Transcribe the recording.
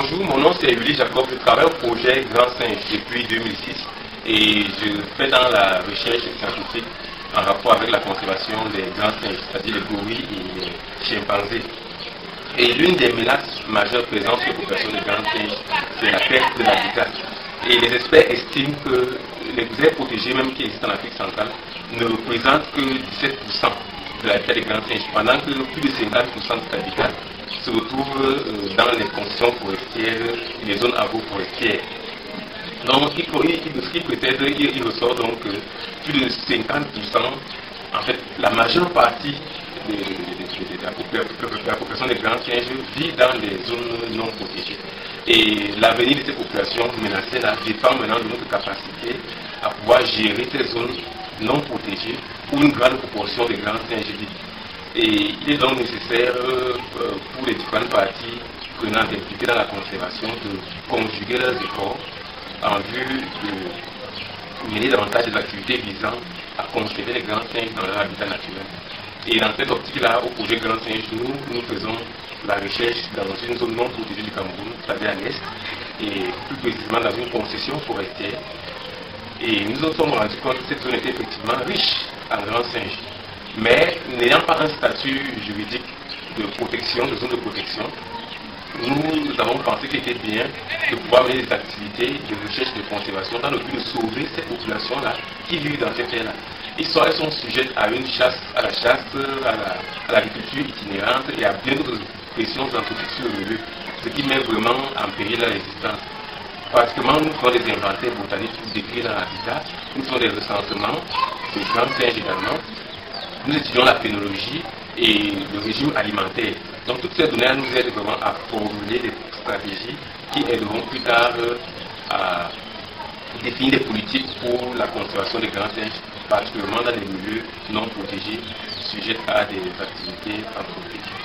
Bonjour, mon nom c'est Willy Jacob, je travaille au projet Grand Singe depuis 2006 et je fais dans la recherche scientifique en rapport avec la conservation des grands singes, c'est-à-dire les gorilles et les chimpanzés. Et l'une des menaces majeures présentes sur la population des grands singes, c'est la perte de l'habitat. Et les experts estiment que les aires protégées, même qui existent en Afrique centrale, ne représentent que 17% de l'habitat des grands singes, pendant que plus de 50% de cet habitat se retrouve dans les concessions forestières et les zones agroforestières. Donc, ce qui précède, il ressort donc que plus de 50%, en fait, la majeure partie de la population des grands singes vit dans des zones non protégées. Et l'avenir de ces populations menacées là dépend maintenant de notre capacité à pouvoir gérer ces zones non protégées où une grande proportion des grands singes vivent. Et il est donc nécessaire pour les différentes parties prenantes impliquées dans la conservation de conjuguer leurs efforts en vue de mener davantage des activités visant à conserver les grands singes dans leur habitat naturel. Et dans cette optique-là, au projet Grand Singe, nous faisons la recherche dans une zone non protégée du Cameroun, c'est-à-dire à l'est, et plus précisément dans une concession forestière. Et nous nous sommes rendus compte que cette zone était effectivement riche en grands singes. Mais n'ayant pas un statut juridique de protection, de zone de protection, nous avons pensé qu'il était bien de pouvoir mener des activités de recherche et de conservation dans le but de sauver ces populations-là qui vivent dans ces terres-là. Elles sont sujettes à une chasse, à la chasse, à l'agriculture itinérante et à bien d'autres pressions anthropiques sur le lieu, ce qui met vraiment en péril leur existence. Pratiquement, nous faisons des inventaires botaniques pour décrire leur habitat, nous faisons des recensements, de grands singes également. Nous étudions la phénologie et le régime alimentaire. Donc toutes ces données nous aident vraiment à formuler des stratégies qui aideront plus tard à définir des politiques pour la conservation des grands singes, particulièrement dans les milieux non protégés, sujets à des activités anthropiques.